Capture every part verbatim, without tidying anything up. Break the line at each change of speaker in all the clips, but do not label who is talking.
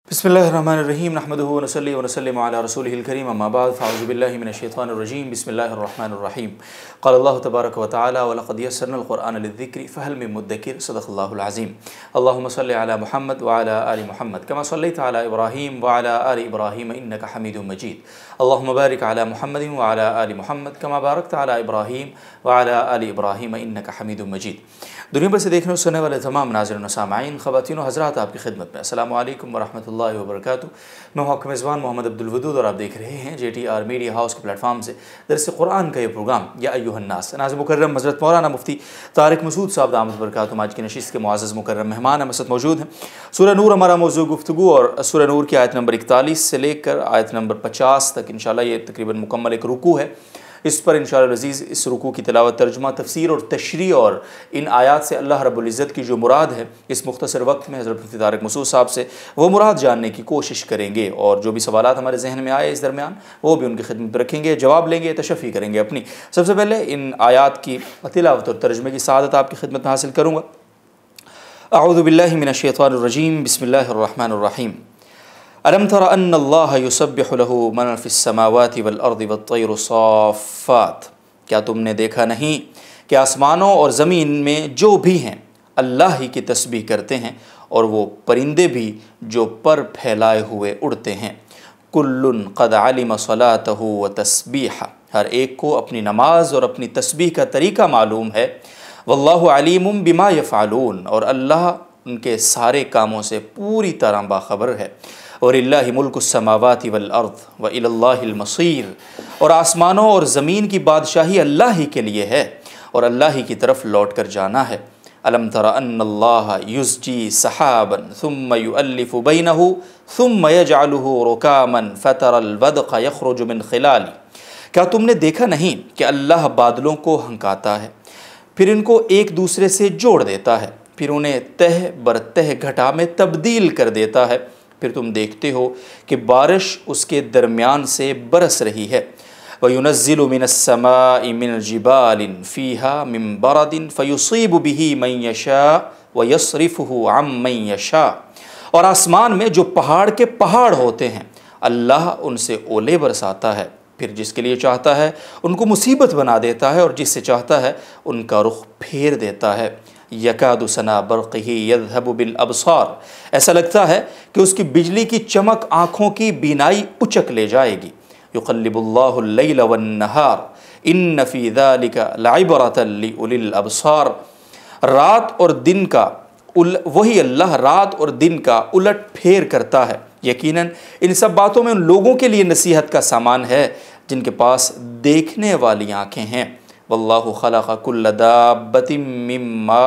बिस्मिल्लाहिर्रहमानिर्रहीम नहमदुहु व नसल्ली व नसल्लिमु अला रसूलिहिल करीम अम्मा बाद फ़अऊज़ु बिल्लाहि मिनश्शैतानिर्रजीम बिस्मिल्लाहिर्रहमानिर्रहीम क़ाल अल्लाहु तबारक व तआला व लक़द यस्सरनल क़ुरआन लिज़्ज़िक्रि फ़हल मिन मुद्दकिर सदक़ल्लाहुल अज़ीम। अल्लाहुम्मा सल्लि अला मुहम्मद व अला आलि मुहम्मद कमा सल्लैता अला इब्राहीम व अला आलि इब्राहीम इन्नका हमीदुम मजीद। अल्लाहुम्मा बारिक अला मुहम्मदिन व अला आलि मुहम्मद कमा बारकता अला इब्राहीम व अला आलि इब्राहीम इन्नका हमीदुम मजीद। दुनिया भर से देखने और सुनने वाले तमाम नाज़रीन व सामाईन, ख़वातीन व हज़रात, आपकी खिदमत में अस्सलामु अलैकुम व रहमतुल्लाहि व बरकातुहू। मैं हूं आपका मेज़बान मोहम्मद अब्दुल वदूद और आप देख रहे हैं J T R media house के प्लेटफॉर्म से दरस कुरान का ये प्रोग्राम या अय्युहन्नास। नाज़ मुकर्रम हज़रत मौलाना मुफ्ती तारिक मसूद साहब दामत बरकातुहूम आज की नशिस्त के मुअज़्ज़ज़ मुकर्रम मेहमान हम साथ मौजूद हैं। सूरह नूर हमारा मौज़ू गुफ्तगू और सूरह नूर की आयत नंबर इकतालीस से लेकर आयत नंबर पचास तक इंशाअल्लाह ये तकरीबन मुकम्मल एक रुकू है। इस पर इंशाअल्लाह अज़ीज़ इस रुकू की तिलावत, तर्जुमा, तफसीर और तशरीह और इन आयात से अल्लाह रब्बुल इज़्ज़त की जो मुराद है इस मुख्तसर वक्त में हज़रत मुफ्ती तारिक मसूद साहब से वो मुराद जानने की कोशिश करेंगे और जो भी सवालात हमारे जहन में आए इस दरमियान वो भी उनकी खिदमत रखेंगे, जवाब लेंगे, तशफ़ी करेंगे अपनी। सबसे पहले इन आयात की तिलावत और तर्जुमे की सआदत आपकी खिदमत में हासिल करूँगा। अऊज़ु बिल्लाहि मिनश्शैतानिर्रजीम बिस्मिल्लाहिर्रहमानिर्रहीम। अलम तरा अन्नल्लाह युसब्बिहु लहू मन फ़िस्समावाति वल अर्दि वत्तैरु साफ़्फ़ात। क्या तुमने देखा नहीं कि आसमानों और ज़मीन में जो भी हैं अल्लाह ही की तस्बीह करते हैं और वो परिंदे भी जो पर फैलाए हुए उड़ते हैं। कुल्लुन क़द अलिम सलातहु व तस्बीहा। हर एक को अपनी नमाज और अपनी तस्बीह का तरीका मालूम है। वल्लाहु अलीमुम बिमा यफ़अलून। और अल्लाह उनके सारे कामों से पूरी तरह बाखबर है। और इल्लाहि मुल्कुस समावाति वल अर्द व इलल्लाहिल मसीर। और आसमानों और ज़मीन की बादशाही अल्लाह ही के लिए है और अल्लाह ही की तरफ लौट कर जाना है। अलम तरा अन्नल्लाह युज़्जी सहाबन थुम्मा युअल्लिफु बैनहु थुम्मा यजअलुहु रुकामन फतरल वदक़ यख़रुजु मिन खिलाली। क्या तुमने देखा नहीं कि अल्लाह बादलों को हंकाता है, फिर इनको एक दूसरे से जोड़ देता है, फिर उन्हें तह बर तह घटा में तब्दील कर देता है, फिर तुम देखते हो कि बारिश उसके दरमियान से बरस रही है। वयुनज़्ज़िलु मिनस्समाइ मिन जिबालिन फ़ीहा मिन बरदिन फ़युसीबु बिही मन यशा व यस्रिफ़ुहु अम मन यशा। और आसमान में जो पहाड़ के पहाड़ होते हैं अल्लाह उनसे ओले बरसाता है, फिर जिसके लिए चाहता है उनको मुसीबत बना देता है और जिससे चाहता है उनका रुख फेर देता है। यकादु सना बर्क़िही यज़हबु बिल अबसार। ऐसा लगता है कि उसकी बिजली की चमक आँखों की बीनाई उचक ले जाएगी। युक़ल्लिबुल्लाहुल लैल वन नहार इन्न फ़ी ज़ालिका लइबरतन लिउलिल अबसार। रात और दिन का उल वही अल्लाह रात और दिन का उलट फेर करता है। यकीनन इन सब बातों में उन लोगों के लिए नसीहत का सामान है जिनके पास देखने वाली आँखें हैं। वल्लाहु खलक़ कुल्ल दाब्बतिन मिन मा।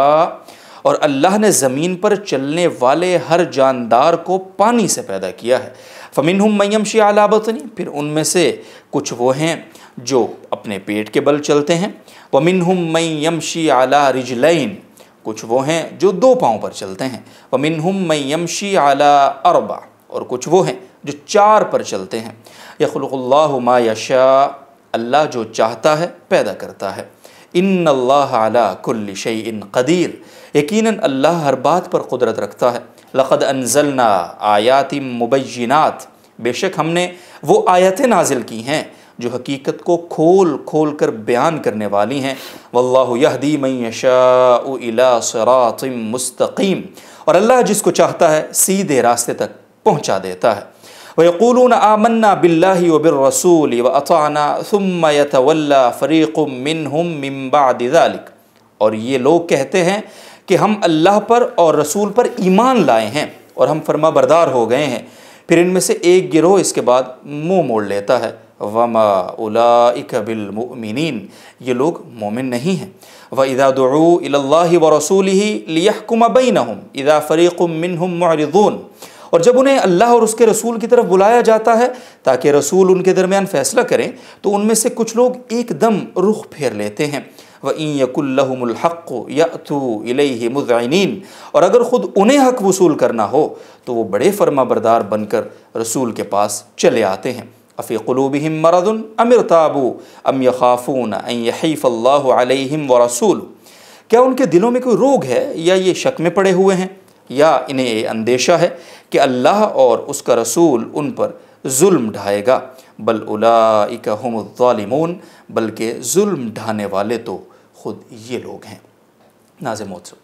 और अल्लाह ने ज़मीन पर चलने वाले हर जानदार को पानी से पैदा किया है। फ़मिनहुम मन यमशी अला बतनी। फिर उनमें से कुछ वो हैं जो अपने पेट के बल चलते हैं। व मिनहुम मन यमशी अला रिजलैन। कुछ वो हैं जो दो पाँव पर चलते हैं। व मिनहुम मन यमशी अला अरबा। और कुछ वो हैं जो चार पर चलते हैं। यख़्लुक़ुल्लाहु मा यशा। अल्लाह जो चाहता है पैदा करता है। इन्नल्लाह अला कुल्लि शैइन क़दीर। यकीनन अल्लाह हर बात पर क़ुदरत रखता है। लक़द अंज़लना आयातिम मुबय्यिनात। बेशक हमने वो आयतें नाजिल की हैं जो हकीकत को खोल खोल कर बयान करने वाली हैं। वल्लाहु यहदी मन यशाउ इला सिरातिम मुस्तक़ीम। और अल्लाह जिसको चाहता है सीधे रास्ते तक पहुँचा देता है। वयक़ूलून आमन्ना बिल्लाहि व बिर्रसूलि व अताअना थुम्मा यतवल्ला फ़रीक़ुम मिनहुम मिन बअदि ज़ालिक। और ये लोग कहते हैं कि हम अल्लाह पर और रसूल पर ईमान लाए हैं और हम फरमा बरदार हो गए हैं, फिर इनमें से एक गिरोह इसके बाद मुँह मोड़ लेता है। वमा उलाइका बिल मुमिनीन। ये लोग मोमिन नहीं हैं। व इज़ा दुऊ इलल्लाहि व रसूलिही लियहकुम बैनहुम इज़ा फ़रीक़ुम मिनहुम मुअरिज़ून। और जब उन्हें अल्लाह और उसके रसूल की तरफ बुलाया जाता है ताकि रसूल उनके दरमियान फ़ैसला करें तो उनमें से कुछ लोग एकदम रुख फेर लेते हैं। व इन यकुल लहुमुल हक़्क़ु यअतू इलैहि मुज़अनिन। और अगर ख़ुद उन्हें हक़ वसूल करना हो तो वो बड़े फरमा बरदार बनकर रसूल के पास चले आते हैं। अफ़ी क़ुलूबिहिम मरदुन अम इर्ताबू अम यख़ाफ़ून अन यहीफ़ल्लाहु अलैहिम व रसूलुहु। क्या उनके दिलों में कोई रोग है या ये शक में पड़े हुए हैं या इन्हें ये अंदेशा है कि अल्लाह और उसका रसूल उन पर जुल्म ढाएगा। बल उलाइका हुमुज़्ज़ालिमून, बल्कि जुल्म ढाने वाले तो ख़ुद ये लोग हैं। नाज़िम मोहतरम,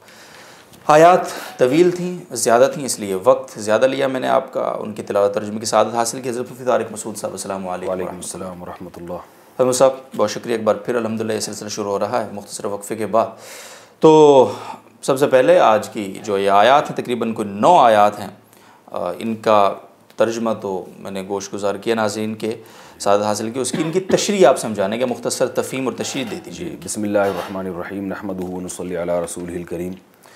आयात तवील थी, ज़्यादा थी, इसलिए वक्त ज़्यादा लिया मैंने आपका। उनकी तिलावत तर्जुमे की सादत हासिल की। हज़रत मुफ्ती तारिक मसूद साहब, अस्सलामु अलैकुम
व रहमतुल्लाह।
फहमी साहब, बहुत शुक्रिया एक बार फिर। अल्हम्दुलिल्लाह ये सिलसिला शुरू हो रहा है मुख्तसर वक्फ़े के बाद। तो सबसे पहले आज की जो ये आयात हैं, तकरीबन कोई नौ आयात हैं, इनका तर्जुमा तो मैंने गोश गुजार किया, नाज़रीन के सादत हासिल की। उसकी इनकी तशरीह आप समझाने के मुख्तसर तफ़हीम और तशरीह दे दीजिए।
बिस्मिल्लाहिर्रहमानिर्रहीम, नहमदुहु व नसल्ली अला रसूलिहिल करीम।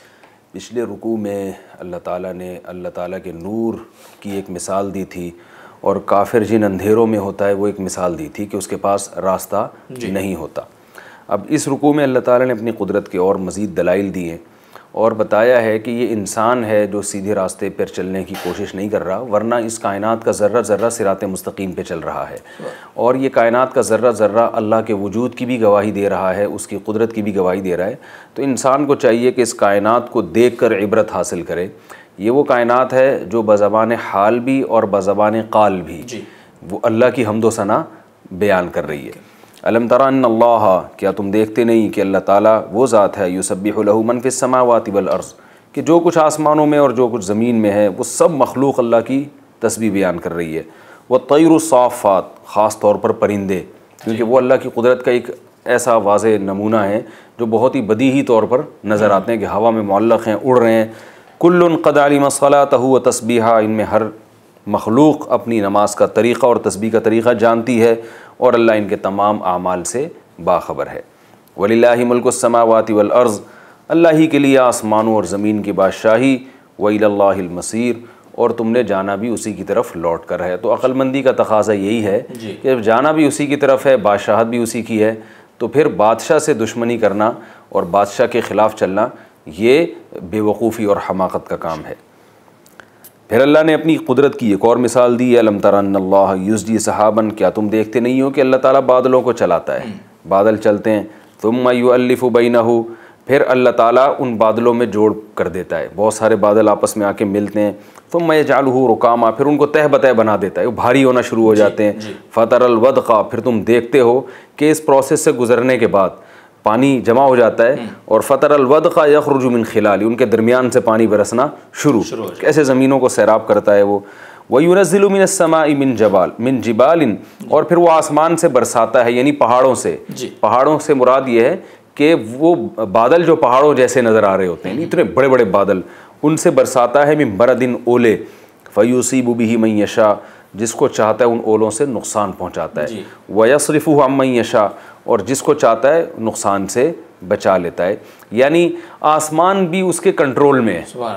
पिछले रुकू में अल्लाह ताला ने अल्लाह ताला के नूर की एक मिसाल दी थी, और काफिर जिन अंधेरों में होता है वो एक मिसाल दी थी कि उसके पास रास्ता नहीं होता। अब इस रुकू में अल्लाह ताला ने अपनी कुदरत के और मज़ीद दलाइल दिए और बताया है कि ये इंसान है जो सीधे रास्ते पर चलने की कोशिश नहीं कर रहा, वरना इस कायनात का ज़र्रा ज़र्रा सिराते मुस्तकीम पे चल रहा है। और ये कायनात का ज़र्रा ज़र्रा अल्लाह के वजूद की भी गवाही दे रहा है, उसकी कुदरत की भी गवाही दे रहा है। तो इंसान को चाहिए कि इस कायनात को देख कर इबरत हासिल करे। ये वो कायनात है जो बज़बान हाल भी और बज़बान क़ाल भी वो अल्लाह की हम्दो सना बयान कर रही है। अलम तरा अन्नल्लाह, क्या तुम देखते नहीं कि अल्लाह ताला वो ज़ात है, युसब्बिहु लहू मन फिस समावाति वल अर्ज़, कि जो कुछ आसमानों में और जो कुछ ज़मीन में है वो सब मखलूक अल्लाह की तस्बीह बयान कर रही है। वह तैरु साफ़ात, ख़ास तौर पर परिंदे, क्योंकि वो अल्लाह की कुदरत का एक ऐसा वाज़े नमूना है जो बहुत ही बदीही तौर पर नज़र आते हैं कि हवा में मुअल्लक़ हैं, उड़ रहे हैं। कुल्लुन क़द अलिम सलातहु व तस्बीहा, इनमें हर मखलूक अपनी नमाज का तरीक़ा और तस्बीह का तरीक़ा जानती है, और अल्लाह इनके तमाम आमाल से बाखबर है। वलिल्लाहि मुल्कुस समावाति वल अर्ज़, अल्लाह ही के लिए आसमानों और ज़मीन की बादशाही। व इलल्लाहिल मसीर, और तुमने जाना भी उसी की तरफ लौट कर है। तो अक्लमंदी का तकाज़ा यही है कि जब जाना भी उसी की तरफ है, बादशाहत भी उसी की है, तो फिर बादशाह से दुश्मनी करना और बादशाह के ख़िलाफ़ चलना ये बेवकूफ़ी और हमाकत का काम है। फिर अल्लाह ने अपनी कुदरत की एक और मिसाल दी है। अलम तरा अन्नल्लाह युज़्जी सहाबन, क्या तुम देखते नहीं हो कि अल्लाह ताला बादलों को चलाता है, बादल चलते हैं। तुम्मा युअल्लिफु बैनहु, फिर अल्लाह ताला उन बादलों में जोड़ कर देता है, बहुत सारे बादल आपस में आके मिलते हैं। तुम्मा यजअलुहु रुकामा, फिर उनको तह बतह बना देता है, वो भारी होना शुरू हो जाते हैं। फतरल वदक़ा, फिर तुम देखते हो कि इस प्रोसेस से गुजरने के बाद पानी जमा हो जाता है, और फ़तरल वदक़ा यख़रुजु मिन खिलाली, उनके दरमियान से पानी बरसना शुरू, कैसे ज़मीनों को सैराब करता है वो। वयुनज़्ज़िलु मिनस समाई मिन जबाल मिन जिबालिन, और फिर वो आसमान से बरसाता है, यानी पहाड़ों से। पहाड़ों से मुराद ये है कि वो बादल जो पहाड़ों जैसे नज़र आ रहे होते हैं, इतने बड़े बड़े बादल, उनसे बरसाता है। मिन बरदिन, ओले। फ़युसीबु बिही मन यशा, जिसको चाहता है उन ओलों से नुकसान पहुँचाता है। वयस्रिफ़ुहु अम्मन यशा, और जिसको चाहता है नुकसान से बचा लेता है। यानी आसमान भी उसके कंट्रोल में है,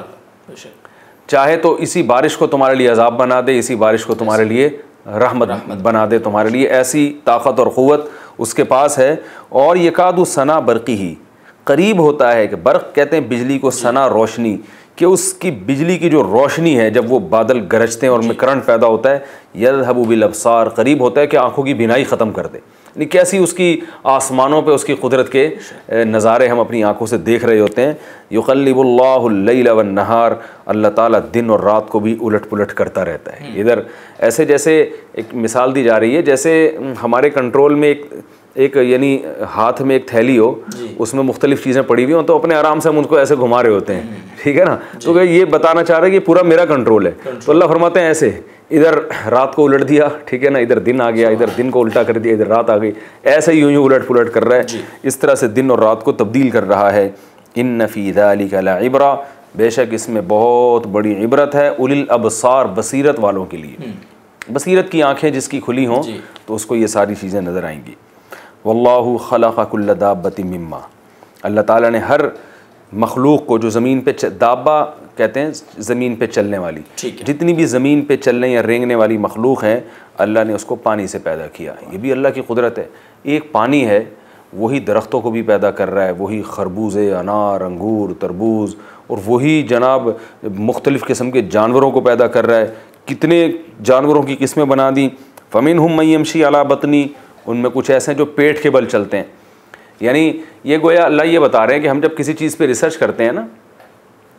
चाहे तो इसी बारिश को तुम्हारे लिए अजाब बना दे, इसी बारिश को तुम्हारे लिए रहमत, रहमत बना दे तुम्हारे लिए, ऐसी ताकत और क़ुव्वत उसके पास है। और यकादु सना बरक़ी ही, करीब होता है कि बर्क़ कहते हैं बिजली को, सना रोशनी, कि उसकी बिजली की जो रोशनी है जब वो बादल गरजते हैं और उनमें करंट पैदा होता है, यज़हबु बिल अब्सार, करीब होता है कि आँखों की बिनाई ख़त्म कर दे। यानी कैसी उसकी आसमानों पे उसकी कुदरत के नज़ारे हम अपनी आँखों से देख रहे होते हैं। युक़ल्लिबुल्लाहुल लैल वन नहार, अल्लाह ताला दिन और रात को भी उलट पुलट करता रहता है। इधर ऐसे जैसे एक मिसाल दी जा रही है, जैसे हमारे कंट्रोल में एक एक यानी हाथ में एक थैली हो, उसमें मुख्तलिफ़ चीज़ें पड़ी हुई हों, तो अपने आराम से हम उनको ऐसे घुमा रहे होते हैं, ठीक है ना। तो ये बताना चाह रहे हैं कि पूरा मेरा कंट्रोल है। तो अल्लाह फरमाते हैं ऐसे, इधर रात को उलट दिया, ठीक है ना, इधर दिन आ गया, इधर दिन को उल्टा कर दिया, इधर रात आ गई, ऐसे यूं यूं उलट पुलट कर रहा है, इस तरह से दिन और रात को तब्दील कर रहा है। इन्न फ़ी ज़ालिका लइब्रा, बेशक इसमें बहुत बड़ी इबरत है, उलिल अबसार, बसीरत वालों के लिए। बसीरत की आँखें जिसकी खुली हों तो उसको ये सारी चीज़ें नज़र आएंगी। वल्लाहु खलक़ कुल्ल दाब्बतिन मिम्मा, अल्लाह ताला ने हर मखलूक को जो ज़मीन पे, दाब्बा कहते हैं ज़मीन पे चलने वाली, जितनी भी ज़मीन पे चलने या रेंगने वाली मखलूक हैं, अल्लाह ने उसको पानी से पैदा किया। ये भी अल्लाह की कुदरत है। एक पानी है, वही दरख्तों को भी पैदा कर रहा है, वही खरबूजे, अनार, अंगूर, तरबूज, और वही जनाब मुख्तलिफ़ किस्म के जानवरों को पैदा कर रहा है। कितने जानवरों की किस्में बना दी। फ़मिनहुम मन यमशी अला बतनी, उनमें कुछ ऐसे हैं जो पेट के बल चलते हैं। यानी ये गोया अल्लाह ये बता रहे हैं कि हम जब किसी चीज़ पे रिसर्च करते हैं ना,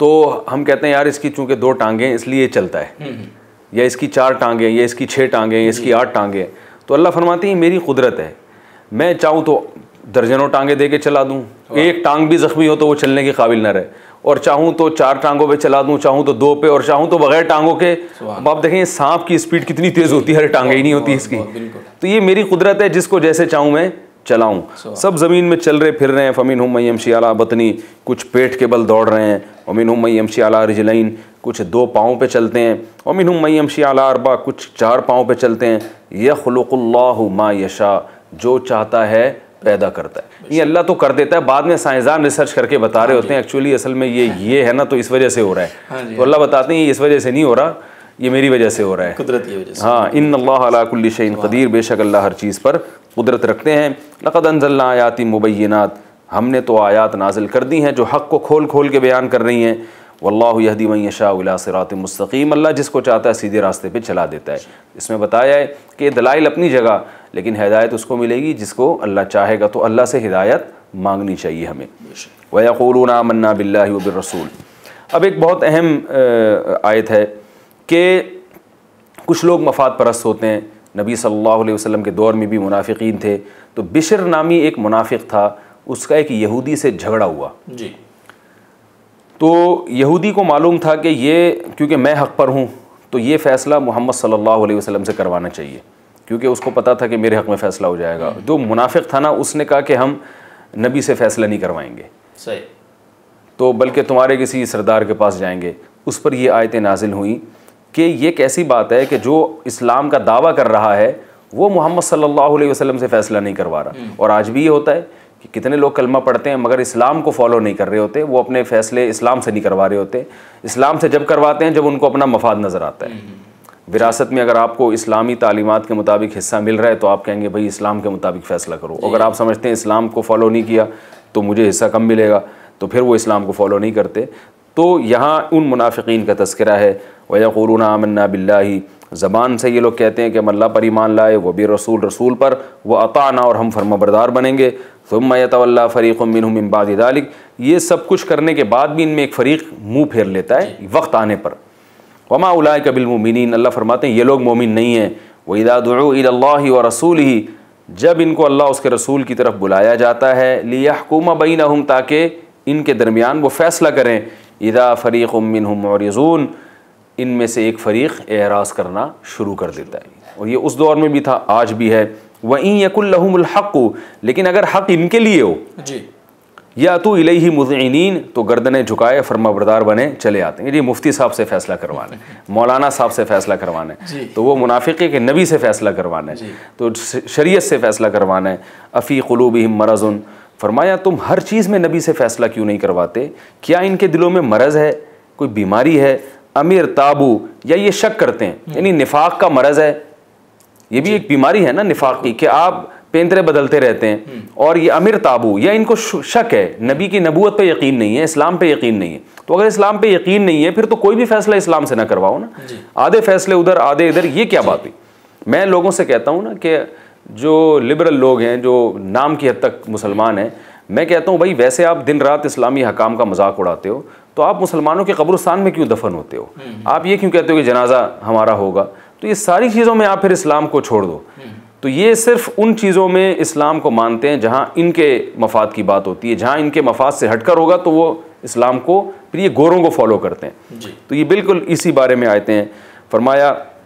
तो हम कहते हैं यार इसकी चूंकि दो टांगें हैं इसलिए ये चलता है, या इसकी चार टांगें, या इसकी छः टांगें, या इसकी आठ टांगें। तो अल्लाह फरमाते हैं मेरी कुदरत है, मैं चाहूँ तो दर्जनों टांगें दे के चला दूँ, एक टांग भी ज़ख्मी हो तो वो चलने के काबिल ना रहे, और चाहूँ तो चार टांगों पे चला दूँ, चाहूँ तो दो पे, और चाहूँ तो बगैर टांगों के। अब आप देखें सांप की स्पीड कितनी तेज़ होती है, हर टांगें ही नहीं होती इसकी। तो ये मेरी कुदरत है, जिसको जैसे चाहूँ मैं चलाऊँ। सब ज़मीन में चल रहे फिर रहे हैं। फ़मिन हुम यमशी अला बतनी, कुछ पेट के बल दौड़ रहे हैं। वमिन हुम यमशी अला रिजलैन, कुछ दो पाँव पे चलते हैं। वमिन हुम यमशी अला अरबा, कुछ चार पाँव पे चलते हैं। यख़्लुक़ुल्लाहु मा यशा, जो चाहता है पैदा करता है। ये अल्लाह तो कर देता है, बाद में साइंसदान रिसर्च करके बता रहे होते हैं एक्चुअली असल में ये ये है ना, तो इस वजह से हो रहा है। तो अल्लाह बताते हैं ये इस वजह से नहीं हो रहा, ये मेरी वजह से हो रहा है, कुदरत की वजह से। हाँ, इन्नल्लाह अला कुल्ली शैइन क़दीर, बेशक अल्लाह हर चीज़ पर कुदरत रखते हैं। लक़द अंज़लना आयातिन मुबय्यिनात, हमने तो आयात नाजिल कर दी हैं जो हक़ को खोल खोल के बयान कर रही हैं। वल्लाहु यहदी मन यशाउ इला सिरातिन मुस्तक़ीम, अल्लाह जिसको चाहता है सीधे रास्ते पे चला देता है। इसमें बताया है कि दलाइल अपनी जगह, लेकिन हिदायत उसको मिलेगी जिसको अल्लाह चाहेगा। तो अल्लाह से हिदायत मांगनी चाहिए हमें। व यक़ूलूना आमन्ना बिल्लाहि व बिर्रसूल। अब एक बहुत अहम आयत है कि कुछ लोग मफाद परस्त होते हैं। नबी सल्लल्लाहु अलैहि वसल्लम के दौर में भी मुनाफिकीन थे। तो बिशर नामी एक मुनाफिक था, उसका एक यहूदी से झगड़ा हुआ जी। तो यहूदी को मालूम था कि ये क्योंकि मैं हक़ पर हूँ तो ये फ़ैसला मोहम्मद सल्लल्लाहु अलैहि वसल्लम से करवाना चाहिए, क्योंकि उसको पता था कि मेरे हक़ में फ़ैसला हो जाएगा। जो मुनाफिक था ना, उसने कहा कि हम नबी से फ़ैसला नहीं करवाएंगे, सही, तो बल्कि तुम्हारे किसी सरदार के पास जाएंगे। उस पर ये आयतें नाजिल हुई कि ये कैसी बात है कि जो इस्लाम का दावा कर रहा है वो मोहम्मद सल्लल्लाहु अलैहि वसल्लम से फ़ैसला नहीं करवा रहा। और आज भी ये होता है कि कितने लोग कलमा पढ़ते हैं मगर इस्लाम को फॉलो नहीं कर रहे होते, वो अपने फ़ैसले इस्लाम से नहीं करवा रहे होते। इस्लाम से जब करवाते हैं जब उनको अपना मफाद नज़र आता है। विरासत में अगर आपको इस्लामी तालीमात के मुताबिक हिस्सा मिल रहा है तो आप कहेंगे भाई इस्लाम के मुताबिक फ़ैसला करो। अगर आप समझते हैं इस्लाम को फॉलो नहीं किया तो मुझे हिस्सा कम मिलेगा, तो फिर वो इस्लाम को फॉलो नहीं करते। तो यहाँ उन मुनाफिकीन का तज़किरा है। व यक़ूलूना आमन्ना बिल्लाहि, ज़बान से ये लोग कहते हैं कि हम अल्लाह पर ईमान लाए, वो भी रसूल रसूल पर, व अताना, और हम फरमाबरदार बनेंगे। सुम्मा यतवल्ला फ़रीक़ुम मिनहुम मिन बादि ज़ालिक, ये सब कुछ करने के बाद भी इनमें एक फ़रीक़ मुँह फेर लेता है वक्त आने पर। वमा उलाइका बिल मुमिनीन, अल्लाह फरमाते हैं ये लोग मोमिन नहीं हैं। व इज़ा दुऊ इलल्लाहि व रसूलिही, जब इनको अल्लाह उसके रसूल की तरफ बुलाया जाता है, लियहकुम बैनहुम, ताकि इनके दरमियान वो फ़ैसला करें। इज़ा फ़रीक़ुम मिनहुम मुअरिज़ून, इनमें से एक फ़रीक़ एराज़ करना शुरू कर देता है। और ये उस दौर में भी था, आज भी है। व इन यकुल लहुमुल हक़्क़ु, लेकिन अगर हक़ इनके लिए हो जी, या तो इलैहि मुज़इनीन, तो गर्दनें झुकाए फरमाबरदार बने चले आते हैं। ये मुफ्ती साहब से फ़ैसला करवाना है, मौलाना साहब से फ़ैसला करवाना है, तो वो मुनाफिक है कि नबी से फ़ैसला करवाना है, तो शरीयत से फ़ैसला करवाना है। अफ़ी क़ुलूबिहिम मरज़ुन, फरमाया तुम हर चीज़ में नबी से फ़ैसला क्यों नहीं करवाते? क्या इनके दिलों में मरज़ है, कोई बीमारी है? अमीर ताबू, या ये शक करते हैं, यानी निफाक का मरज़ है। ये भी एक बीमारी है ना निफाक की, कि आप पेंतरे बदलते रहते हैं। और ये अमीर ताबू, या इनको शक है, नबी की नबूवत पे यकीन नहीं है, इस्लाम पे यकीन नहीं है। तो अगर इस्लाम पे यकीन नहीं है फिर तो कोई भी फ़ैसला इस्लाम से ना करवाओ ना, आधे फ़ैसले उधर आधे इधर, ये क्या बात हुई? मैं लोगों से कहता हूँ ना कि जो लिबरल लोग हैं, जो नाम की हद तक मुसलमान हैं, मैं कहता हूँ भाई वैसे आप दिन रात इस्लामी हकाम का मजाक उड़ाते हो, तो आप मुसलमानों के कब्रिस्तान में क्यों दफन होते हो? आप ये क्यों कहते हो कि जनाजा हमारा होगा? तो ये सारी चीज़ों में आप फिर इस्लाम को छोड़ दो। तो ये सिर्फ उन चीज़ों में इस्लाम को मानते हैं जहाँ इनके मफाद की बात होती है, जहाँ इनके मफाद से हटकर होगा तो वो इस्लाम को, फिर ये गोरों को फॉलो करते हैं जी। तो ये बिल्कुल इसी बारे में आयते हैं। फरमाया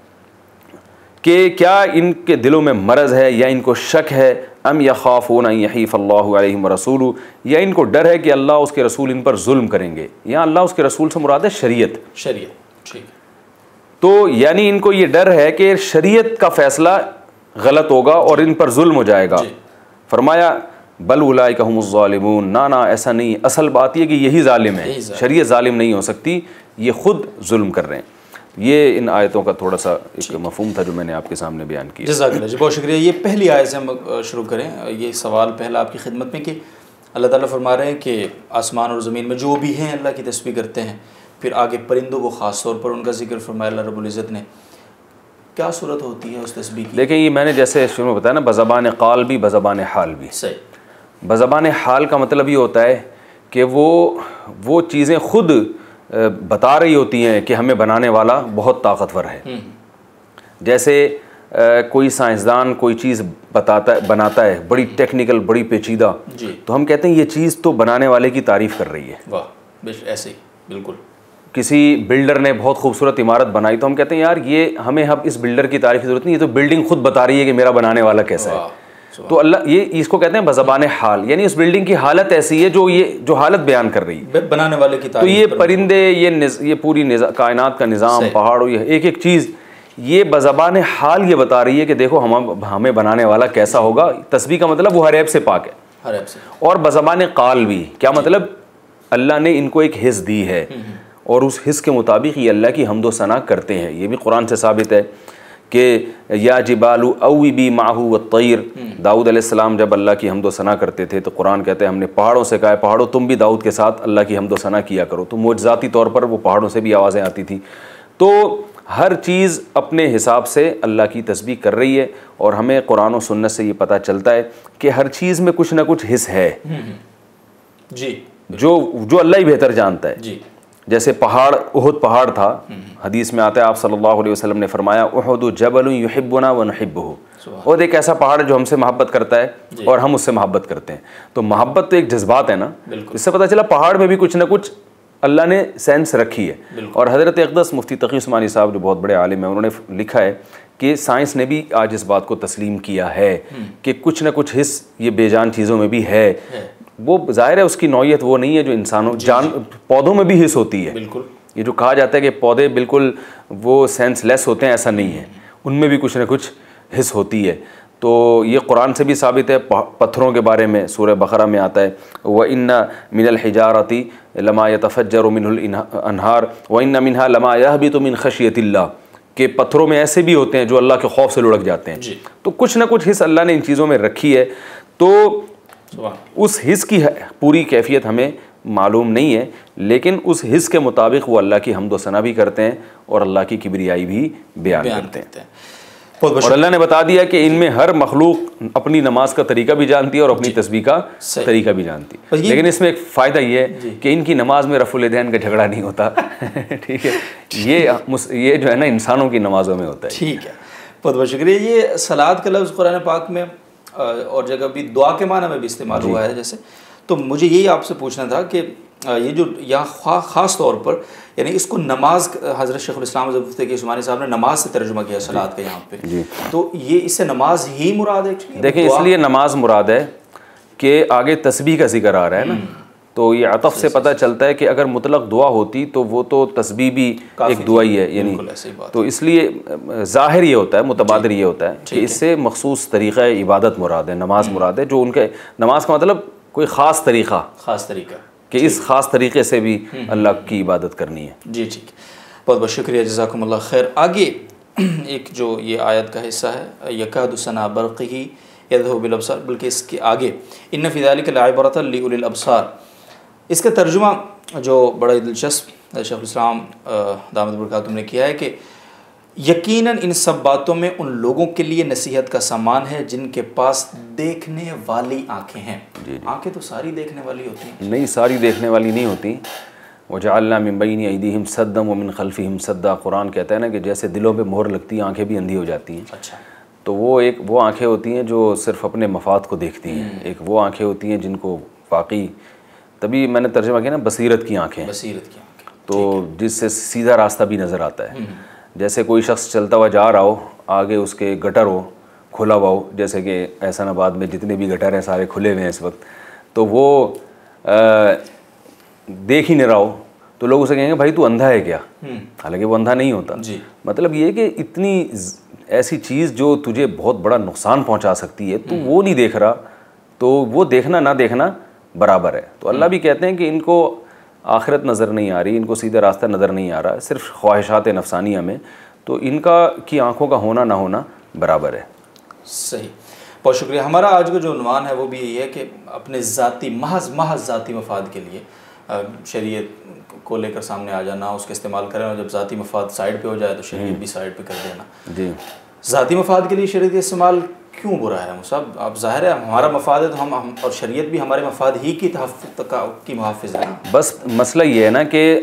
कि क्या इनके दिलों में मरज़ है या इनको शक है? अम यख़ाफ़ून अन यहीफ़ल्लाहु अलैहिम व रसूलुहु, या इनको डर है कि अल्लाह उसके रसूल इन पर जुल्म करेंगे। यहाँ अल्लाह उसके रसूल से मुराद है शरीयत, शरीयत ठीक। तो यानी इनको ये डर है कि शरीयत का फ़ैसला गलत होगा और इन पर जुल्म हो जाएगा। फरमाया बल उलाइका हुमुज़ ज़ालिमून, ना ना ऐसा नहीं, असल बात यह कि यही जालिम है, शरीयत जालिम नहीं हो सकती, ये खुद जुल्म कर रहे हैं। ये इन आयतों का थोड़ा सा एक मफहूम था जो मैंने आपके सामने बयान किया।
जज़ाकल्लाह जी, बहुत शुक्रिया। ये पहली आयत से हम शुरू करें। ये सवाल पहला आपकी खिदमत में कि अल्लाह ताला फरमा रहे हैं कि आसमान और ज़मीन में जो भी हैं अल्लाह की तस्बीह करते हैं। फिर आगे परिंदों को ख़ास तौर पर उनका जिक्र फरमाया अल्लाह रब्बुल इज़्ज़त ने। क्या सूरत होती है उस तस्बीह की?
देखिए, ये मैंने जैसे शुरू में बताया ना, बज़बान क़ाल भी बज़बान हाल भी।
सही।
बज़बान हाल का मतलब ये होता है कि वो वो चीज़ें खुद बता रही होती हैं कि हमें बनाने वाला बहुत ताकतवर है। जैसे आ, कोई साइंसदान कोई चीज़ बताता है बनाता है बड़ी टेक्निकल बड़ी पेचीदा, तो हम कहते हैं ये चीज़ तो बनाने वाले की तारीफ़ कर रही है।
वाह, ऐसे ही बिल्कुल। किसी
बिल्डर ने बहुत खूबसूरत इमारत बनाई तो हम कहते हैं यार ये हमें अब इस बिल्डर की तारीफ की ज़रूरत नहीं, ये तो बिल्डिंग खुद बता रही है कि मेरा बनाने वाला कैसा है। तो अल्लाह ये इसको कहते हैं बज़बान हाल, यानी उस बिल्डिंग की हालत ऐसी है जो ये जो हालत बयान कर रही है
बनाने वाले की तारीफ।
तो ये परिंदे, ये ये पूरी कायनात का निज़ाम, पहाड़ों, ये एक एक चीज़ ये बज़बान हाल ये बता रही है कि देखो हम हमें बनाने वाला कैसा होगा। तस्बीह का मतलब वो हर ऐब से पाक है,
हर ऐब से।
और बज़बान क़ाल भी, क्या मतलब अल्लाह ने इनको एक हिस्स दी है और उस हिस्स के मुताबिक ये अल्लाह की हम्दो सना करते हैं। ये भी कुरान से साबित है कि या जिबालु अव्विबी माहू वत्तैर, दाऊद अलैहिस्सलाम जब अल्लाह की हम्दो सना करते थे तो कुरान कहते हैं हमने पहाड़ों से कहा पहाड़ों तुम भी दाऊद के साथ अल्लाह की हम्दो सना किया करो। तो मुअज्ज़ाती तौर पर वो पहाड़ों से भी आवाज़ें आती थी। तो हर चीज़ अपने हिसाब से अल्लाह की तस्बीह कर रही है और हमें कुरान और सुन्नत से ये पता चलता है कि हर चीज़ में कुछ ना कुछ हिस्स है
जी,
जो जो अल्लाह ही बेहतर जानता है
जी।
जैसे पहाड़, उहुद पहाड़ था, हदीस में आता है आप सल्लल्लाहु अलैहि वसल्लम ने फरमाया उहुद जबल युहिब्बुना व नुहिब्बुहु, और एक ऐसा पहाड़ है जो हमसे मोहब्बत करता है और हम उससे मोहब्बत करते हैं। तो मोहब्बत तो एक जज्बात है ना, इससे पता चला पहाड़ में भी कुछ ना कुछ अल्लाह ने सेंस रखी है। और हज़रत अक़दस मुफ्ती तक़ी उस्मानी साहब जो बहुत बड़े आलिम हैं, उन्होंने लिखा है कि साइंस ने भी आज इस बात को तस्लीम किया है कि कुछ ना कुछ हिस्स ये बेजान चीज़ों में भी है, है। वो ज़ाहिर है उसकी नौइयत वो नहीं है जो इंसानों जान पौधों में भी हिस्स होती है।
बिल्कुल।
ये जो कहा जाता है कि पौधे बिल्कुल वो सेंसलेस होते हैं, ऐसा नहीं है, उनमें भी कुछ ना कुछ हिस्स होती है। तो ये कुरान से भी साबित है। पत्थरों के बारे में सूरह बकरा में आता है व इन्ना मिनल हिजारती लमा यतफज्जरु मिनहुल अनहार व इन्ना मिनहा लमा यहबितु मिन खशियतिल्लाह, के पत्थरों में ऐसे भी होते हैं जो अल्लाह के खौफ से लुढ़क जाते हैं। तो कुछ ना कुछ हिस्स अल्लाह ने इन चीज़ों में रखी है। तो उस हिस्स की पूरी कैफियत हमें मालूम नहीं है, लेकिन उस हिस्स के मुताबिक वो अल्लाह की हम्दो सना भी करते हैं और अल्लाह की किबरियाई भी बयान, बयान करते हैं, हैं। और अल्लाह ने बता दिया कि इनमें हर मखलूक अपनी नमाज का तरीका भी जानती है और अपनी तस्बीह का तरीका भी जानती है। लेकिन इसमें एक फ़ायदा ये है कि इनकी नमाज में रफ़ुल यदैन का झगड़ा नहीं होता। ठीक है, ये ये जो है ना इंसानों की नमाज़ों में होता है।
ठीक है, बहुत बहुत शुक्रिया। ये सलाद का लफ्ज़ कुरान पाक में और जगह भी दुआ के माना में भी इस्तेमाल हुआ है जैसे, तो मुझे यही आपसे पूछना था कि ये जो यहाँ ख़ास तौर पर यानी इसको नमाज, हज़रत शेखुल इस्लाम मुफ्ती उस्मानी साहब ने नमाज से तर्जुमा किया सलात के यहाँ पे, तो ये इससे नमाज ही मुराद है?
देखें, इसलिए नमाज मुराद है कि आगे तस्बीह का जिक्र आ रहा है ना, तो ये अतफ़ से पता चलता है कि अगर मुतलक दुआ होती तो वो तो तस्बीह भी एक दुआ ही है, यानी तो इसलिए ज़ाहिर ये होता है, मुतबादिर ये होता है कि इससे मखसूस तरीक़ा इबादत मुराद है, नमाज मुराद है, जो उनके नमाज का मतलब कोई ख़ास तरीक़ा
ख़ास तरीक़ा
कि इस ख़ास तरीक़े से भी अल्लाह की इबादत करनी है।
जी ठीक, बहुत बहुत शुक्रिया, जज़ाकुमुल्लाह खैर। आगे एक जो ये आयत का हिस्सा है यकादु सना बरक़िही यज़हबु बिल अब्सार, बल्कि इसके आगे इन्न फ़ी ज़ालिका लइबरतन लिउलिल अब्सार, इसका तर्जुमा जो बड़ा दिलचस्प शेखुल इस्लाम दामद बरकातुहू ने किया है कि यकीनन इन सब बातों में उन लोगों के लिए नसीहत का सामान है जिनके पास देखने वाली आँखें हैं। आँखें तो सारी देखने वाली होती हैं?
नहीं, सारी देखने वाली नहीं होती। वजअलना मिन बैनि अयदीहिम सद्दम व मिन खल्फिहिम सद्दा, कुरान कहता है ना कि जैसे दिलों पे मोहर लगती है आँखें भी अंधी हो जाती हैं।
अच्छा।
तो वो एक वो आँखें होती हैं जो सिर्फ़ अपने मफाद को देखती हैं, एक वो आँखें होती हैं जिनको वाकई, तभी मैंने तर्जुमा किया ना बसीरत की आँखें,
बसीरत की आँखें,
तो जिससे सीधा रास्ता भी नज़र आता है। जैसे कोई शख्स चलता हुआ जा रहा हो, आगे उसके गटर हो खुला हुआ हो, जैसे कि एहसानाबाद में जितने भी गटर हैं सारे खुले हुए हैं इस वक्त, तो वो आ, देख ही नहीं रहा हो तो लोग उसे कहेंगे भाई तू अंधा है क्या, हालांकि वो अंधा नहीं होता जी। मतलब ये कि इतनी ऐसी चीज़ जो तुझे बहुत बड़ा नुकसान पहुंचा सकती है तू वो नहीं देख रहा, तो वो देखना ना देखना बराबर है। तो अल्लाह भी कहते हैं कि इनको आखिरत नज़र नहीं आ रही, इनको सीधा रास्ता नज़र नहीं आ रहा, सिर्फ ख्वाहिशात नफसानिया में, तो इनका की आँखों का होना ना होना बराबर है।
सही, बहुत शुक्रिया। हमारा आज का जो उन्वान है वो भी यही है कि अपने ज़ाती महज महज ज़ाती मफाद के लिए शरीयत को लेकर सामने आ जाना, उसका इस्तेमाल करें, और जब ज़ाती मफाद साइड पे हो जाए तो शरीयत भी साइड पे कर देना।
जी,
ज़ाती मफाद के लिए शरीयत का इस्तेमाल क्यों बुरा है साहब? अब ज़ाहिर है हमारा मफाद है तो हम, हम और शरीयत भी हमारे मफाद ही की तहफ़्फ़ुज़ की मुहाफ़िज़ है ना।
बस मसला ये है ना कि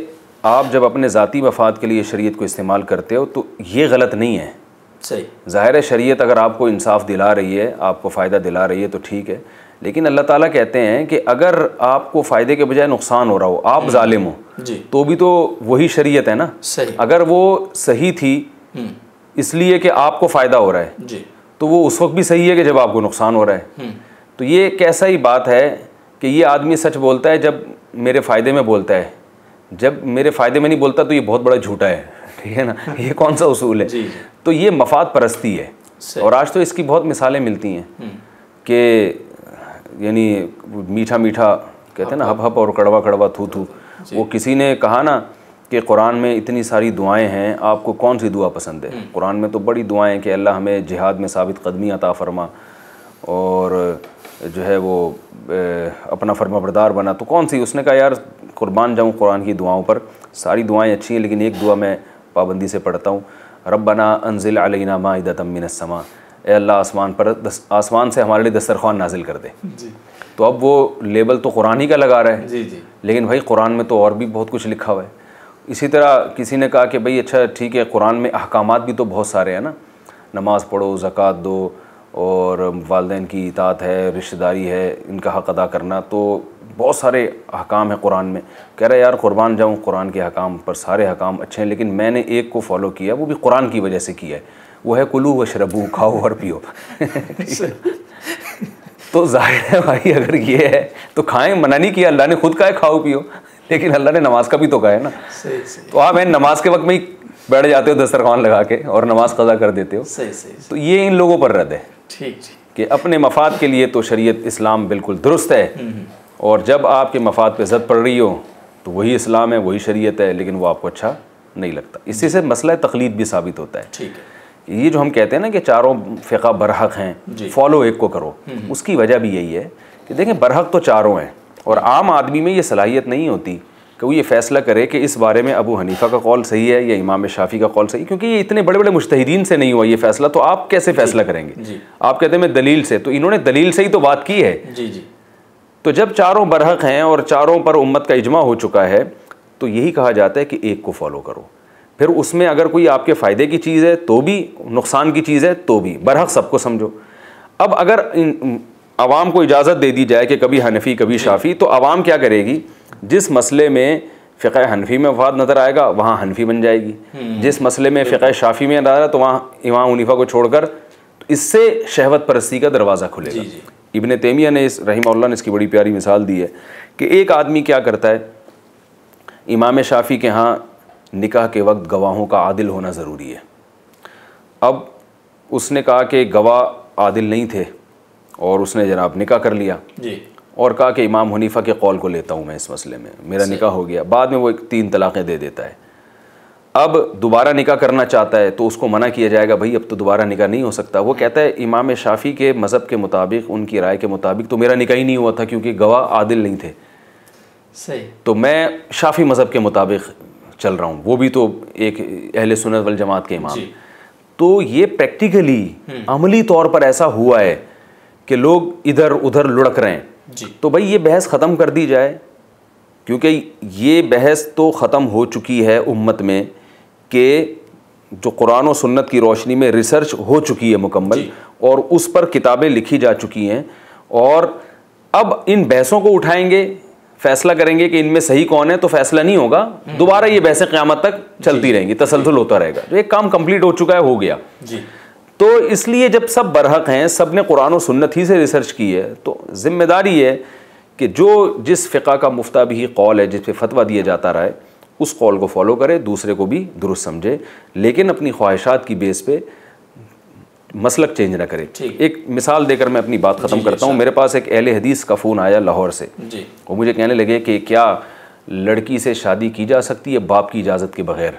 आप जब अपने ज़ाती मफाद के लिए शरीयत को इस्तेमाल करते हो तो ये गलत नहीं है।
सही,
ज़ाहिर है शरीयत अगर आपको इंसाफ दिला रही है, आपको फ़ायदा दिला रही है तो ठीक है, लेकिन अल्लाह ताला कहते हैं कि अगर आपको फ़ायदे के बजाय नुकसान हो रहा हो, आप जालिम हो, तो भी तो वही शरीयत है ना।
सही।
अगर वो सही थी इसलिए कि आपको फ़ायदा हो रहा है
जी,
तो वो उस वक्त भी सही है कि जब आपको नुकसान हो रहा है। तो ये कैसा ही बात है कि ये आदमी सच बोलता है जब मेरे फ़ायदे में बोलता है, जब मेरे फ़ायदे में नहीं बोलता तो ये बहुत बड़ा झूठा है, ठीक है ना। ये कौन सा उसूल है?
जी,
तो ये मफाद परस्ती है। और आज तो इसकी बहुत मिसालें मिलती हैं कि यानी मीठा मीठा कहते हैं ना, हप हप और कड़वा कड़वा थू थू। वो किसी ने कहा ना कि कुरान में इतनी सारी दुआएं हैं, आपको कौन सी दुआ पसंद है? कुरान में तो बड़ी दुआएं कि अल्लाह हमें जिहाद में साबित कदमी अता फरमा और जो है वो ए, अपना फर्माबरदार बना। तो कौन सी? उसने कहा यार कुर्बान जाऊँ कुरान की दुआओं पर, सारी दुआएं अच्छी हैं लेकिन एक दुआ मैं पाबंदी से पढ़ता हूँ, रब्बना अनजिल अलैना माइदतम मिनस समा, ए अल्लाह आसमान पर दस, आसमान से हमारे लिए दस्तरखान नाजिल कर दे।
जी।
तो अब वो लेबल तो कुरान ही का लगा रहा है।
जी जी।
लेकिन भाई कुरान में तो और भी बहुत कुछ लिखा हुआ है। इसी तरह किसी ने कहा कि भाई अच्छा ठीक है, कुरान में अहकामात भी तो बहुत सारे हैं ना, नमाज़ पढ़ो, ज़कात दो और वालिदैन की इताअत है, रिश्तेदारी है, इनका हक़ अदा करना, तो बहुत सारे अहकाम हैं कुरान में। कह रहा है यार कुर्बान जाऊँ कुरान के अहकाम पर, सारे अहकाम अच्छे हैं लेकिन मैंने एक को फॉलो किया, वो भी कुरान की वजह से किया है, वो है कुलू वशरबू, खाओ और पियो। तो जाहिर है भाई अगर ये है तो खाएं, मना नहीं किया अल्लाह ने, खुद कहा है खाओ पियो, लेकिन अल्लाह ने नमाज का भी तो कहा है ना।
सही सही।
तो आप नमाज के वक्त में ही बैठ जाते हो दस्तरखान लगा के और नमाज कज़ा कर देते हो।
सही सही।
तो ये इन लोगों पर रद्द है।
ठीक ठीक।
कि अपने मफाद के लिए तो शरीयत इस्लाम बिल्कुल दुरुस्त है, और जब आपके मफाद पे ज़द पड़ रही हो तो वही इस्लाम है, वही शरीयत है, लेकिन वो आपको अच्छा नहीं लगता। इसी से मसला तक़लीद भी साबित होता है।
ठीक है।
ये जो हम कहते हैं ना कि चारों फ़िक़ा बरहक हैं, फॉलो एक को करो, उसकी वजह भी यही है कि देखें बरहक तो चारों हैं और आम आदमी में ये सलाहियत नहीं होती कि वो ये फ़ैसला करे कि इस बारे में अबू हनीफ़ा का कौल सही है या इमाम शाफ़ी का कौल सही, क्योंकि ये इतने बड़े बड़े मुज्तहिदीन से नहीं हुआ ये फ़ैसला, तो आप कैसे फ़ैसला करेंगे?
जी।
आप कहते हैं मैं दलील से, तो इन्होंने दलील से ही तो बात की है।
जी जी।
तो जब चारों बरहक हैं और चारों पर उम्मत का इजमा हो चुका है तो यही कहा जाता है कि एक को फॉलो करो। फिर उसमें अगर कोई आपके फ़ायदे की चीज़ है तो भी, नुकसान की चीज़ है तो भी, बरहक सबको समझो। अब अगर आवाम को इजाज़त दे दी जाए कि कभी हनफी कभी शाफ़ी, तो आवाम क्या करेगी? जिस मसले में फ़िक़ह हनफी में मफाद नज़र आएगा वहाँ हनफी बन जाएगी, जिस मसले में फ़िक़ह शाफ़ी में नज़र आएगा तो वहाँ इमाम हनीफ़ा को छोड़कर, तो इससे शहवत परस्ती का दरवाज़ा खुलेगा। इब्न तैमिया ने इस रहीमहुल्लाह ने इसकी बड़ी प्यारी मिसाल दी है कि एक आदमी क्या करता है, इमाम शाफ़ी के यहाँ निकाह के वक्त गवाहों का आदिल होना ज़रूरी है। अब उसने कहा कि गवाह आदिल नहीं थे और उसने जनाब निकाह कर लिया
जी।
और कहा कि इमाम हनीफ़ा के कौल को लेता हूँ मैं इस मसले में, मेरा निकाह हो गया। बाद में वो एक तीन तलाक़ें दे देता है। अब दोबारा निकाह करना चाहता है तो उसको मना किया जाएगा, भाई अब तो दोबारा निकाह नहीं हो सकता। वो कहता है इमाम शाफ़ी के मज़हब के मुताबिक, उनकी राय के मुताबिक तो मेरा निकाह ही नहीं हुआ था क्योंकि गवाह आदिल नहीं थे।
सही।
तो मैं शाफ़ी मज़हब के मुताबिक चल रहा हूँ, वो भी तो एक अहले सुन्नत वल जमात के इमाम। तो ये प्रैक्टिकली अमली तौर पर ऐसा हुआ है कि लोग इधर उधर लुढ़क रहे हैं।
जी।
तो भाई ये बहस ख़त्म कर दी जाए, क्योंकि ये बहस तो ख़त्म हो चुकी है उम्मत में कि जो कुरान और सुन्नत की रोशनी में रिसर्च हो चुकी है मुकम्मल, और उस पर किताबें लिखी जा चुकी हैं, और अब इन बहसों को उठाएंगे, फैसला करेंगे कि इनमें सही कौन है, तो फैसला नहीं होगा, दोबारा ये बहसें क़यामत तक चलती रहेंगी, तसलसल होता रहेगा। जो एक काम कंप्लीट हो चुका है हो गया
जी।
तो इसलिए जब सब बरहक हैं, सब ने कुरान और सुन्नत ही से रिसर्च की है, तो ज़िम्मेदारी है कि जो जिस फ़िक़ा का मुफ्ता भी कौल है, जिस पे फतवा दिया जाता रहा है, उस कौल को फॉलो करे, दूसरे को भी दुरुस्त समझे, लेकिन अपनी ख्वाहिशात की बेस पे मसलक चेंज ना करे। एक मिसाल देकर मैं अपनी बात ख़त्म करता हूँ। मेरे पास एक अहले हदीस का फ़ोन आया लाहौर से। वो मुझे कहने लगे कि क्या लड़की से शादी की जा सकती है बाप की इजाज़त के बग़ैर?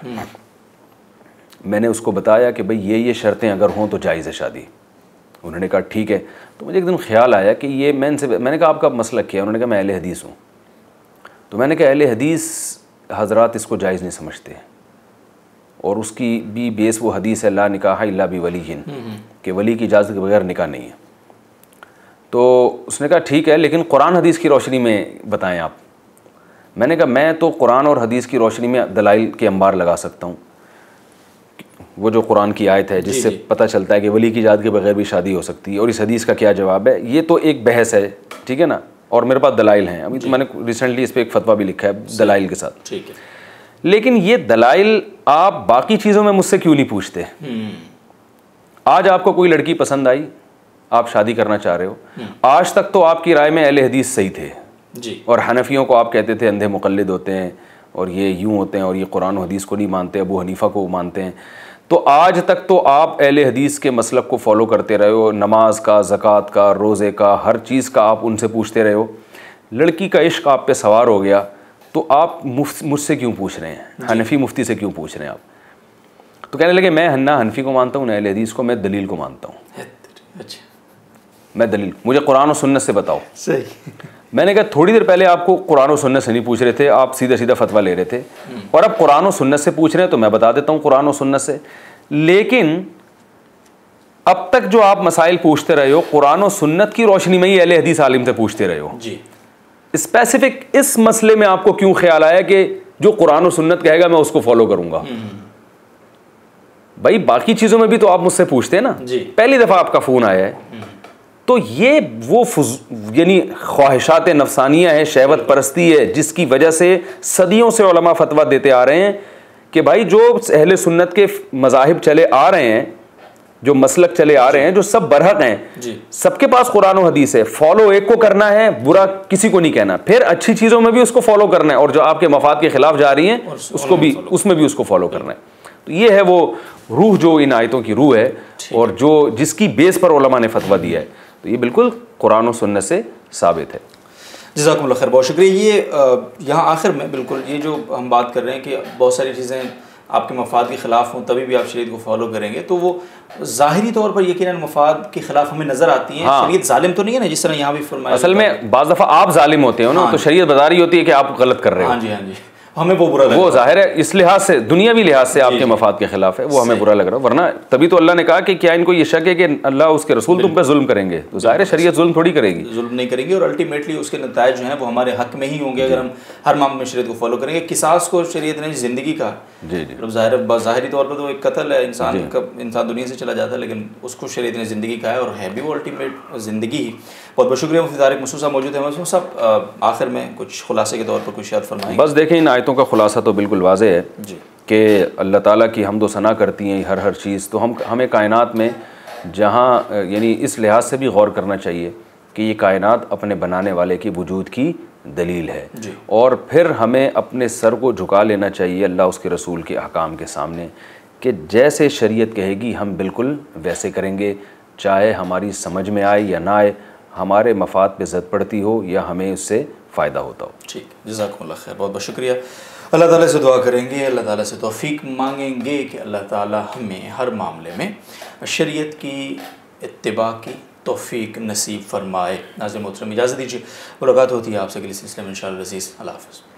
मैंने उसको बताया कि भाई ये ये शर्तें अगर हों तो जायज़ है शादी। उन्होंने कहा ठीक है। तो मुझे एकदम ख्याल आया कि ये मैं इनसे मैंने कहा आपका मसलक क्या है? उन्होंने कहा मैं अहले हदीस हूँ। तो मैंने कहा अहले हदीस हज़रात इसको जायज़ नहीं समझते, और उसकी भी बेस वो हदीस है ला निकाह इल्ला बि वलीयिन, कि वली की इजाज़त के बगैर निकाह नहीं है। तो उसने कहा ठीक है, लेकिन कुरान हदीस की रोशनी में बताएं आप। मैंने कहा मैं तो कुरान और हदीस की रोशनी में दलाइल के अंबार लगा सकता हूँ। वो जो कुरान की आयत है जिससे पता चलता है कि वली की इजाज़त के बगैर भी शादी हो सकती है, और इस हदीस का क्या जवाब है, ये तो एक बहस है, ठीक है ना, और मेरे पास दलाइल हैं। अभी तो मैंने रिसेंटली इस पर एक फतवा भी लिखा है दलाइल के साथ, ठीक है। लेकिन ये दलाइल आप बाकी चीज़ों में मुझसे क्यों नहीं पूछते? आज आपको कोई लड़की पसंद आई, आप शादी करना चाह रहे हो, आज तक तो आपकी राय में अहले हदीस सही थे जी, और हनफियों को आप कहते थे अंधे मुक़ल्लिद होते हैं और ये यूँ होते हैं और ये कुरान और हदीस को नहीं मानते, अबू हनीफा को मानते हैं। तो आज तक तो आप अहले हदीस के मसलक को फॉलो करते रहे हो, नमाज का, ज़कात का, रोज़े का, हर चीज़ का आप उनसे पूछते रहे हो। लड़की का इश्क आप पे सवार हो गया तो आप मुझसे क्यों पूछ रहे हैं, हनफी मुफ्ती से क्यों पूछ रहे हैं आप? तो कहने लगे मैं ना हनफी को मानता हूँ ना अहले हदीस को, मैं दलील को मानता हूँ। अच्छा, मैं दलील, मुझे कुरान और सुन्नत से बताओ। सही। मैंने कहा थोड़ी देर पहले आपको कुरान और सुन्नत से नहीं पूछ रहे थे, आप सीधा सीधा फतवा ले रहे थे, और अब कुरान और सुन्नत से पूछ रहे हैं, तो मैं बता देता हूँ कुरान और सुन्नत से। लेकिन अब तक जो आप मसाइल पूछते रहे हो कुरान और सुन्नत की रोशनी में ही अहले हदीस आलिम से पूछते रहे हो जी। स्पेसिफिक इस मसले में आपको क्यों ख्याल आया कि जो कुरान और सुन्नत कहेगा मैं उसको फॉलो करूंगा? भाई बाकी चीजों में भी तो आप मुझसे पूछते हैं ना जी। पहली दफा आपका फोन आया है, तो ये वो यानी ख्वाहिशात नफसानियाँ है, शहवत परस्ती है, जिसकी वजह से सदियों से उलमा फतवा देते आ रहे हैं कि भाई जो अहले सुन्नत के मज़ाहिब चले आ रहे हैं, जो मसलक चले आ रहे हैं, जो सब बरहक हैं, सबके पास कुरान और हदीस है, फॉलो एक को करना है, बुरा किसी को नहीं कहना, फिर अच्छी चीज़ों में भी उसको फॉलो करना है, और जो आपके मफाद के खिलाफ जा रही हैं उसको भी, उसमें भी उसको फॉलो करना है। तो ये है वो रूह जो इन आयतों की रूह है, और जो जिसकी बेस पर उलमा ने फतवा दिया है, तो ये बिल्कुल कुरान और सुन्नत से साबित है।
जज़ाकुमुल्लाह खैर, बहुत शुक्रिया। ये यहाँ आखिर में बिल्कुल ये जो हम बात कर रहे हैं कि बहुत सारी चीज़ें आपके मफाद के ख़िलाफ़ हों तभी भी आप शरीयत को फॉलो करेंगे, तो वो ज़ाहिरी तौर पर यकीनन मफाद के ख़िलाफ़ हमें नज़र आती हैं। हाँ। शरीयत जालिम तो नहीं है ना, जिस तरह यहाँ भी फरमाया।
असल में बाज़ दफ़ा आप जालिम होते हो ना, हाँ। तो शरीयत बता रही होती है कि आप गलत कर रहे हो।
हाँ जी, हाँ जी, हमें वो बुरा लग
वो जाहिर है इस लिहाज से, दुनियावी लिहाज से आपके मफाद के खिलाफ है, वो हमें बुरा लग रहा है। वरना तभी तो अल्लाह ने कहा कि क्या इनको ये शक है कि अल्लाह उसके रसूल तुम पे जुल्म करेंगे? तो जाहिर है शरीयत जुल्म थोड़ी करेगी,
जुल्म नहीं करेगी, और अल्टीमेटली उसके नतायज जो हैं वो हमारे हक में ही होंगे अगर हम हर मामले में शरीयत को फॉलो करेंगे। किसास को शरीयत ने ज़िंदगी का जी जी ज़ाहिर ज़ाहिरी तौर पर तो एक कत्ल है, इंसान का इंसान दुनिया से चला जाता है, लेकिन उसको शरीयत ने ज़िंदगी का है, और है भी वो अल्टीमेट ज़िंदगी ही। बहुत बहुत शुक्रिया। मुफ्ती तारिक मसूद साहब मौजूद हैं। मसूद साहब आखिर में कुछ खुलासे के तौर पर कुछ याद फरमाएं।
बस देखें, इन आयतों का खुलासा तो बिल्कुल वाज़े है कि अल्लाह ताला की हम्द व सना करती हैं हर हर चीज़, तो हम हमें कायनात में जहाँ यानी इस लिहाज से भी गौर करना चाहिए कि ये कायनात अपने बनाने वाले की वजूद की दलील है, और फिर हमें अपने सर को झुका लेना चाहिए अल्लाह उसके रसूल के अहकाम के सामने कि जैसे शरीयत कहेगी हम बिल्कुल वैसे करेंगे, चाहे हमारी समझ में आए या ना आए, हमारे मफाद पे ज़द पड़ती हो या हमें उससे फ़ायदा होता हो।
ठीक, जज़ाकुमुल्लाह खैर, बहुत बहुत शुक्रिया। अल्लाह ताला से दुआ करेंगे, अल्लाह ताला से तौफ़ीक मांगेंगे कि अल्लाह ताला हमें हर मामले में शरीयत की इत्तिबा की तौफ़ीक नसीब फ़रमाए। नाज़रीन मोहतरम, इजाज़त दीजिए, मुलाकात होती है आपसे अगले सिलसिले में इंशाअल्लाह अज़ीज़। अल्लाह हाफ़िज़।